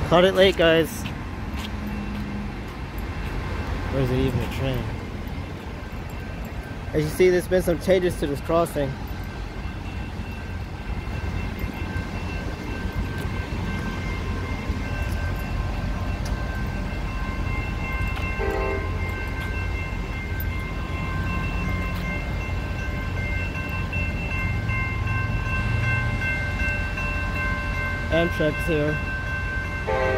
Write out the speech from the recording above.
Caught it late, guys. Or is it even a train? As you see, there's been some changes to this crossing. Amtrak's here.